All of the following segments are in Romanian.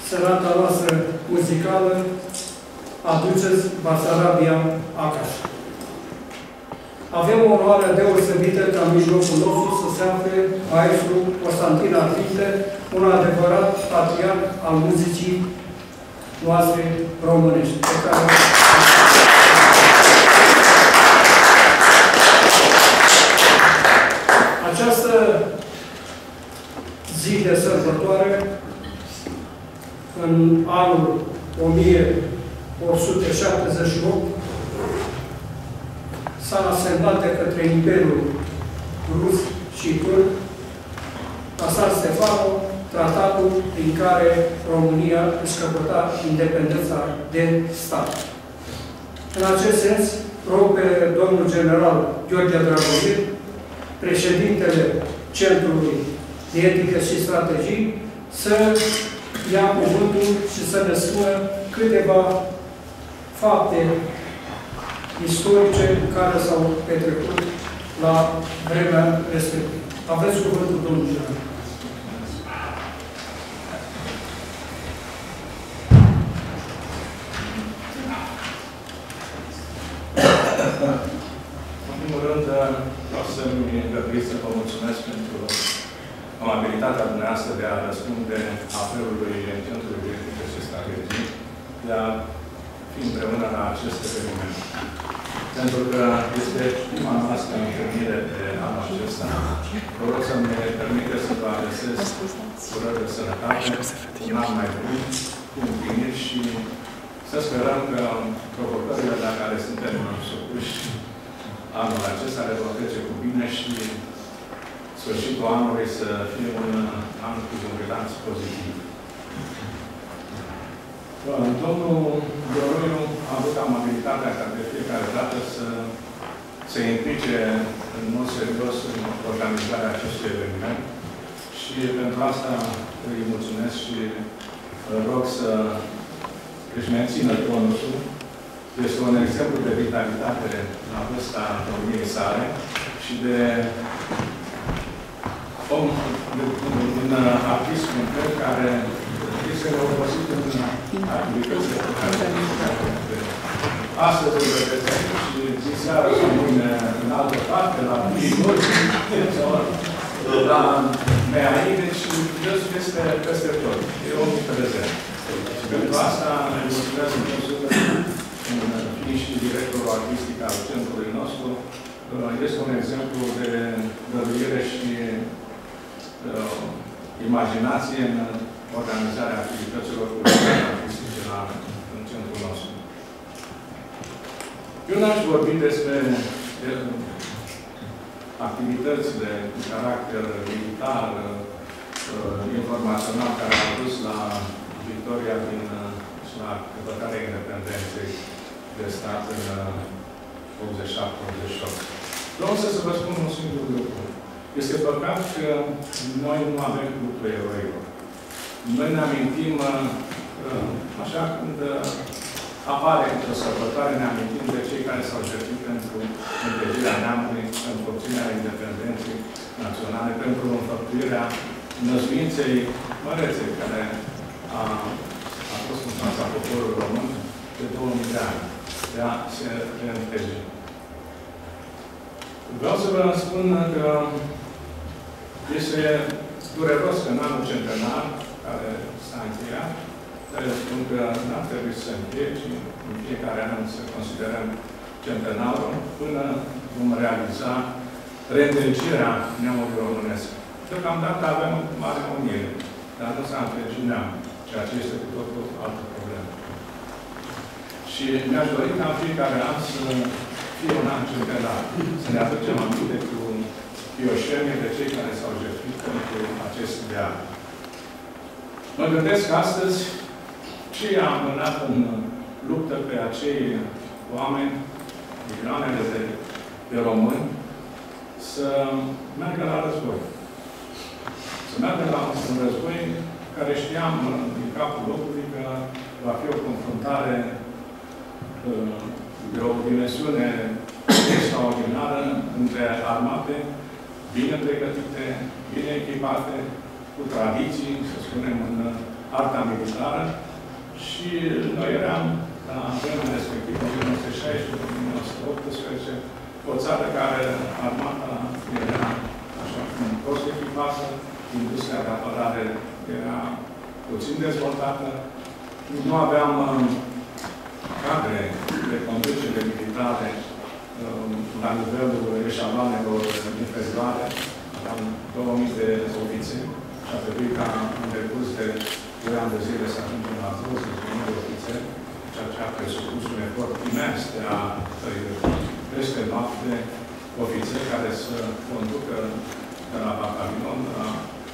serata noastră muzicală, aduceți Basarabia acasă. Avem o onoare deosebită ca în mijlocul nostru să se afle maestru Constantin Arvinte, un adevărat patriarh al muzicii noastre românești. Această zi de sărbătoare, în anul 1178, s-a asemnat de către Imperiul Rus și Turc la San Stefano, tratatul prin care România își căpăta independența de stat. În acest sens, rog pe domnul general Gheorghe Dragomir, președintele Centrului de Etică și Strategii, să ia cuvântul și să ne spună câteva fapte istorice care s-au petrecut la vremea respectivă. Aveți cuvântul, domnul general. În primul rând, vreau să-mi îngăduiți să vă mulțumesc pentru amabilitatea dumneavoastră de a răspunde apelului Centrului de Etică și Strategii de a fi împreună la acest eveniment. Pentru că este prima noastră întâlnire de anul acesta. Vă rog să-mi permite să vă adresez urări de sănătate, un an mai bun, cu împliniri și să sperăm că provocările la care suntem supuși anul acesta le vom trece cu bine și sfârșitul anului să fie un an cu un bilanț pozitiv. Domnul Doroiu a avut amabilitatea ca de fiecare dată să se implice în mod serios în organizarea acestui eveniment și pentru asta îi mulțumesc și îl rog să își mențină tonusul. Este un exemplu de vitalitate la vârsta domniei sale și de om, un artist complet care este obosit în activitățile pe care astăzi îl vedeți și zi seara sau mâine în altă parte, la viitor, la Meaine și Iisus este peste tot. E omniprezent. Și pentru asta ne mulțumesc în fiind și directorul artistic al centrului nostru, este un exemplu de dăruire și imaginație în organizarea activităților culturale artistice în centrul nostru. Eu n-aș vorbi despre activitățile cu caracter militar, informațional, care au dus la victoria și la căpătarea independenței de stat în 87-88. Vreau să vă spun un singur lucru. Este păcat că noi nu avem cultul eroilor. Noi ne amintim, așa când apare într-o sărbătoare, ne amintim de cei care s-au jertfit pentru întregirea neamului, pentru obținerea independenței naționale, pentru înfăptuirea năzuinței mărețe care a fost în fața poporului român de 2000 de ani, de a se reîntregi. Vreau să vă spun că este dureros că în anul centenar care s-a încheiat, care spun că n-ar trebui să se încheie, ci în fiecare an să considerăm centenarul până vom realiza reîntregirea neamului românesc. Deocamdată avem mare unire, dar nu s-a întregit neamul, ceea ce este cu totul altă problemă. Și mi-aș dori ca în fiecare an să fie un an centenar, să ne aducem aminte cu pioșenie de cei care s-au jertfit pentru acest ideal. Mă gândesc astăzi ce a amânat în luptă pe acei oameni, milioanele de români, să meargă la război. Să meargă la un război care știam din capul locului că va fi o confruntare de o dimensiune extraordinară între armate bine pregătite, bine echipate, cu tradiții, să spunem, în arta militară și noi eram, la vremea respectivă, în 1916-1918, o țară care armata era așa cum prost echipată, industria de apărare era puțin dezvoltată, nu aveam cadre de conducere militare la nivelul eșaloanelor inferioare, aveam 2000 de ofițeri și a trebuit ca în decurs de 2 ani de zile să ajungem la 20.000 de ofițeri, ceea ce a presupus un efort imens de a peste noapte ofițeri care să conducă de la batalion, la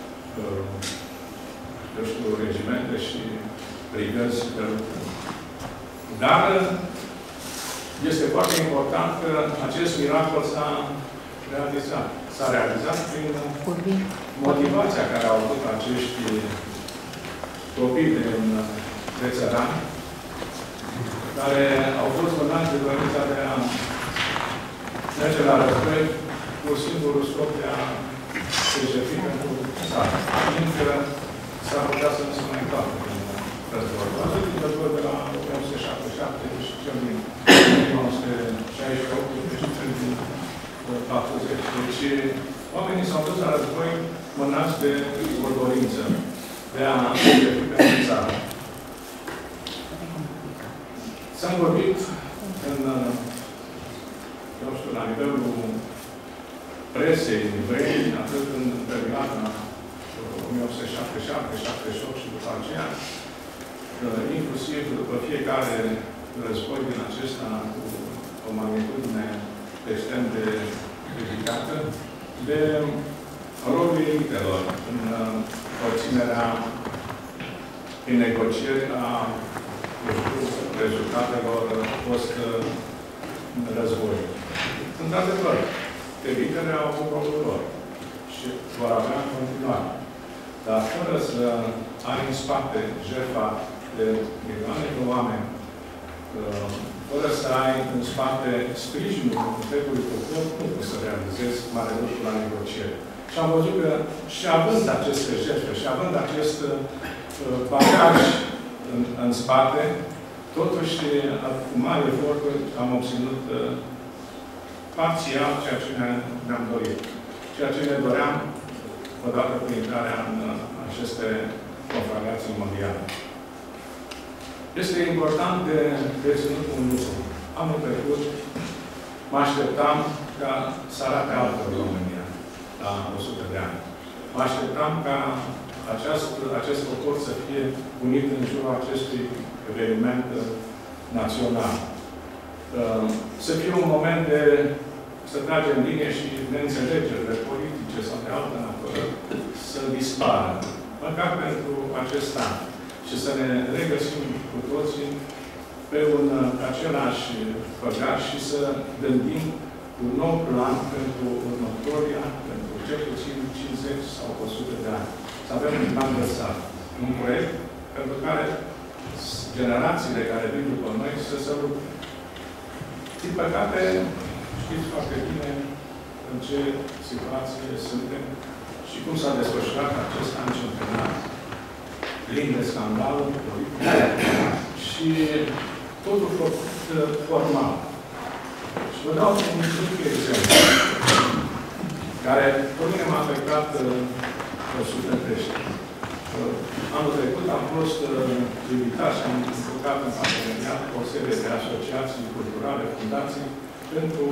regimente și brigăzi de luptă. Dar este foarte important că acest miracol s-a realizat. S-a realizat prin motivația care au avut acești copii de țărani, care au fost vânați de dorința de a merge la război cu singurul scop de a se jertfi pentru țară. Fiindcă s-ar putea să nu se mai întoarcă în război. Atât din război de la 1977 și cel din 1968 și cel din 40. Deci oamenii s-au dus la război mânați de o dorință de a se jertfi pentru țară. S-am vorbit în, eu știu, la nivelul presei, vrei, atât în perioada 1977-78 și după aceea, inclusiv după fiecare război din acesta cu o magnitudine extrem de ridicată, de rolul elitelor în obținerea prin negocieri a rezultatelor post-război. Într-adevăr, elitele au avut rolul lor și vor avea în continuare. Dar fără să ai în spate jertfa de milioane de oameni, fără să ai în spate sprijinul întregului popor, nu poți să realizezi mare lucru la negocieri. Și am văzut că și având aceste jertfe, și având acest bagaj în spate, totuși, cu mari eforturi, am obținut parțial ceea ce ne-am dorit. Ceea ce ne doream odată cu intrarea în aceste conflagrații mondiale. Este important de reținut un lucru. Anul trecut mă așteptam ca să arate altfel România la 100 de ani. Mă așteptam ca acest popor să fie unit în jurul acestui eveniment național. Să fie un moment de să tragem linie și neînțelegerile politice sau de altă natură să dispară. Măcar pentru acest an. Și să ne regăsim cu toții pe un același făgaș și să gândim un nou plan pentru următorii ani, pentru cel puțin 50 sau 100 de ani. Să avem un plan găsat. Un proiect pentru care generațiile care vin după noi să se lupte. Din păcate, știți foarte bine în ce situație suntem și cum s-a desfășurat acest an centenar, plin de scandaluri politice și totul formal. Și vă dau un mic exemplu, care pe mine m-a afectat 100 pești. Anul trecut am fost invitat și am lucrat în parteneriat cu o serie de asociații culturale, fundații, pentru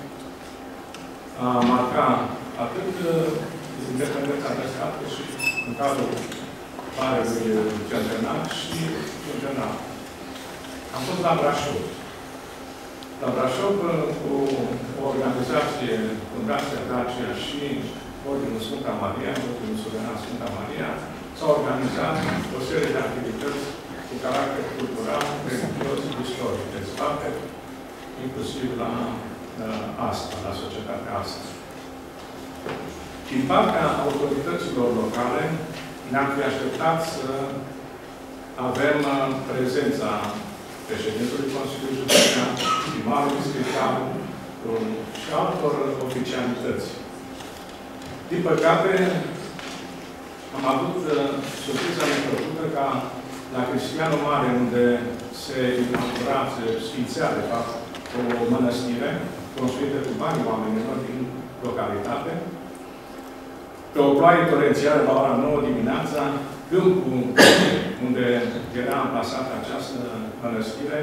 a marca atât independența de stat, și în cadrul Marelui Centenar și în general. Am fost la Brașov. La Brașov, cu o organizație, Fundația Dacia și Ordinul Sfânta Maria, Ordinul Suveran Sfânta Maria, s-au organizat o serie de activități cu caracter cultural, religios, istoric, dezbateri, inclusiv la asta, la societatea asta. Din partea autorităților locale, ne-am fi așteptat să avem prezența președintelui Consiliului Județean, primarului spital și altor oficialități. Din păcate, am avut surpriza neplăcută ca la Cristianul Mare, unde se inaugura, se sfințea, de fapt, o mănăstire construită cu banii oamenilor din localitate. Pe o ploaie torențială la ora 9 dimineața, câmpul unde era amplasată această mănăstire,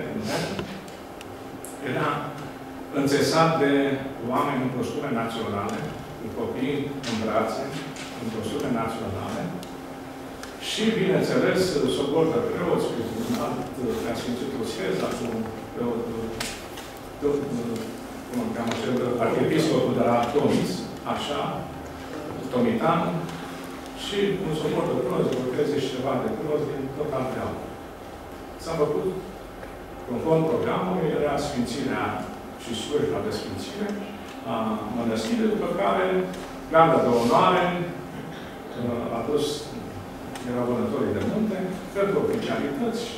era înțesat de oameni în costume naționale, cu copii în brațe, în costume naționale, și, bineînțeles, sobor de preoți, cu un alt preasfințitul Sfeza, cu arhiepiscopul de la Tomis, așa, Tomitan, și un sobor de preoți, de 30 ceva de preoți din tot Alteaua. S-a făcut, conform programului, era sfințirea și slujba de sfințire a mănăstirii, după care garda de onoare a dus, erau vânătorii de munte, către oficialități și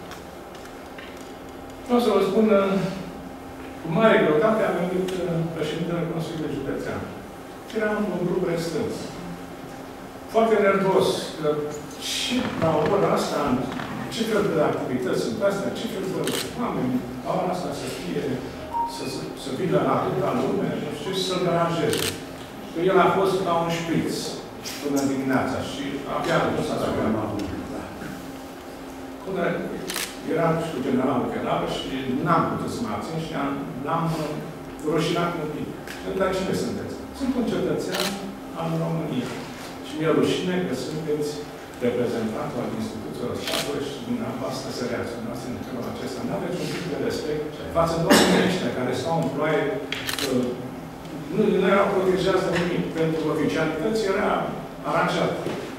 vreau să vă spun, cu mare greutate a venit președintele Consiliului Județean. Era un grup restrâns. Foarte nervos. Și la ora asta, ce fel de activități sunt astea, ce fel de oameni la ora asta să vină la atâta lume, nu știu, și să-l deranjeze. Că el a fost la un șpriț până dimineața și abia nu s-a spus. Până eram și cu generalul Chelară și n-am putut să mă abțin și l-am rușinat un pic. Dar cine sunteți? Sunt un cetățean al României. Și mi-e rușine că sunteți reprezentantul al instituțiilor statului și dumneavoastră să reacționați în felul acesta. Nu aveți un pic de respect față de oamenii ăștia care stau în ploaie, nu erau protejați de nimic. Pentru oficialități era aranjat.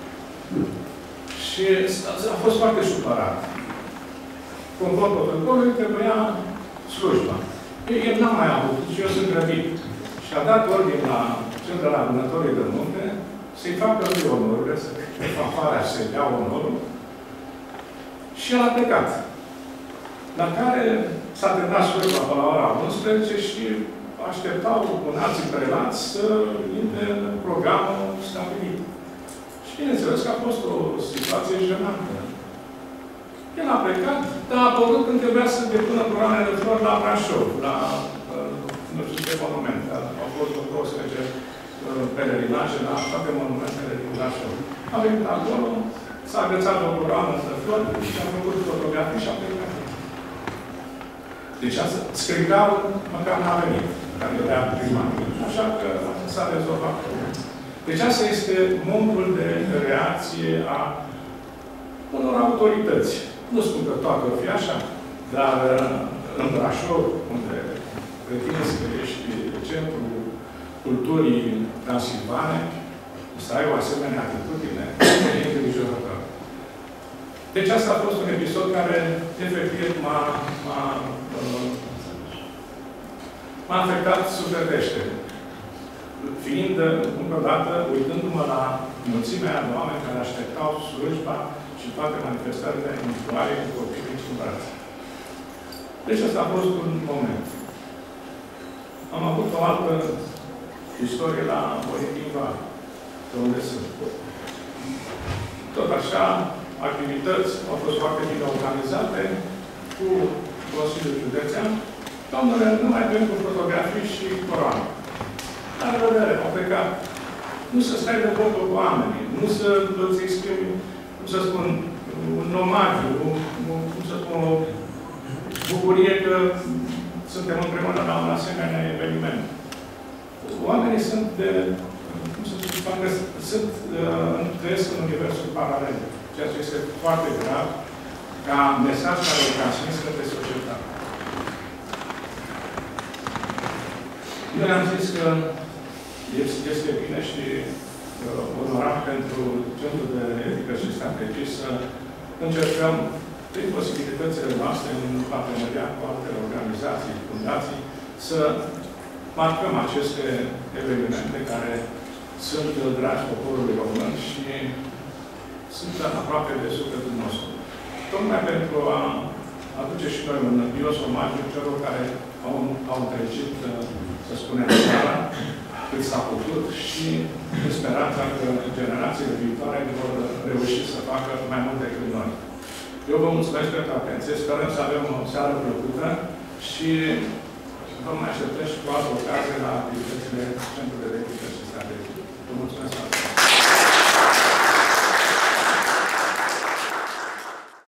Și a fost foarte supărat. Conform protocolului, trebuia slujba. El n-a mai avut, și eu sunt grăbit. Și a dat ordine la cel de la vânătorii de munte să-i facă lui onorurile, să-i fanfarea, să-i dea onorul. Și el a plecat. La care s-a terminat slujba până la ora 11 și așteptau un alții prelați să intre în programul stabilit. Și bineînțeles că a fost o situație jenantă. El a plecat, dar a apărut când trebuia să depună coroane de flori la Brașov, la nu știu ce monumente. Au fost o 12 pelerinaje la toate monumentele din Brașov. A venit acolo, s-a agățat o coroană de flori și a făcut fotografii și a plecat. Deci scriptarul măcar n-a venit, care era prima. Așa că s-a rezolvat. Deci asta este modul de reacție a unor autorități. Nu spun că toate o fi așa, dar în Brașov, unde pretinzi că ești centrul culturii transilvane, să ai o asemenea atitudine, e îngrijorător. Deci asta a fost un episod care, efectiv, m-a afectat sufletește. Fiind, încă o dată, uitându-mă la mulțimea de oameni care așteptau slujba și toate manifestările în ploaie, cu copii mici în brațe. Deci asta a fost un moment. Am avut o altă istorie la Olimpiva, de unde sunt. Tot așa, activități au fost foarte bine organizate cu Consiliul Județean. Domnule, nu mai avem cu fotografii și coroane. La revedere, au plecat. Nu să stai de vorbă cu oamenii, nu să îți exprimi, cum să spun, un omagiu, cum să spun, o bucurie că suntem împreună la un asemenea eveniment. Oamenii sunt de, cum să spun, trăiesc în universul paralel, ceea ce este foarte grav ca mesaj care îl transmis către societate. Noi am zis că este bine și onorat pentru Centrul de Etică și Strategii să încercăm, prin posibilitățile noastre, în parteneriat cu alte organizații, fundații, să marcăm aceste evenimente care sunt dragi poporului român și sunt aproape de sufletul nostru. Tocmai pentru a aduce și noi un bios omagiu celor care au întregit, să spunem, țara cât s-a putut și speranța că generațiile viitoare vor reuși să facă mai mult decât noi. Eu vă mulțumesc pentru atenție, sperăm să avem o seară plăcută și vă mai așteptăm și cu altă ocazie la activitățile Centrului de Etică și Strategie. Vă mulțumesc foarte mult!